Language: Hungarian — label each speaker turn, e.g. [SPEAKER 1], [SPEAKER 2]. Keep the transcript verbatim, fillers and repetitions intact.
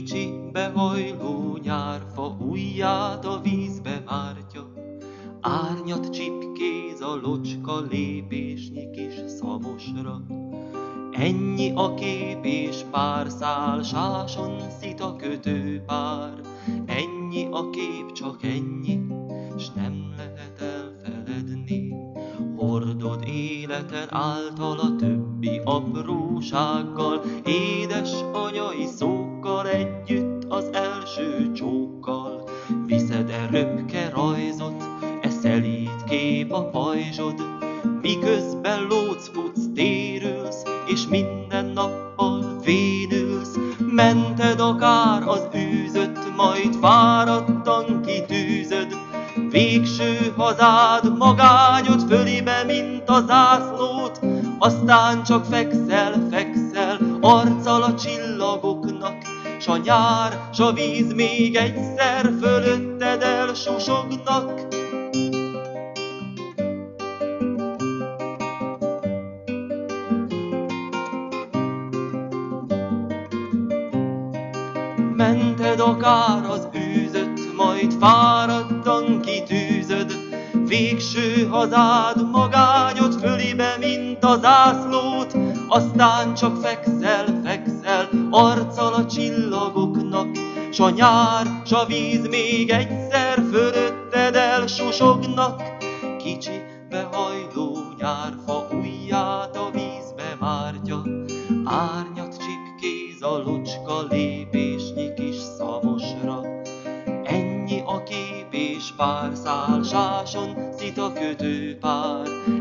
[SPEAKER 1] Kicsi behajló nyárfa ujját a vízbe mártja, árnyat csipkéz a locska lépésnyi kis szamosra. Ennyi a kép és pár szál sáson szit a kötőpár, ennyi a kép, csak ennyi, s nem lehet elfeledni. Hordod életen által a többi aprósággal, édes anyai szókkal együtt az első csókkal. Viszed-e röpke rajzot, e szelíd kép a pajzsod, miközben lócfutsz, térülsz, és minden nappal vénülsz. Mented akár az űzött, majd fáradtan kitűzöd végső hazád magányod fölébe, mint a zászlót. Aztán csak fekszel, fekszel, arccal a csillagoknak, s a nyár, s a víz még egyszer fölötted elsusognak. Mented akár az űzött, majd fáradtan kitűzöd végső hazád magányod fölébe, mint a zászlót. Aztán csak fekszel, fekszel, arccal a csillagoknak, s a nyár, s a víz még egyszer fölötted elsusognak. Kicsi behajló nyárfa ujját a vízbe mártja, árnyat csipkéz a locska lépésnyi kis szamosra. Ennyi a kép és pár szál sáson szit a kötőpár,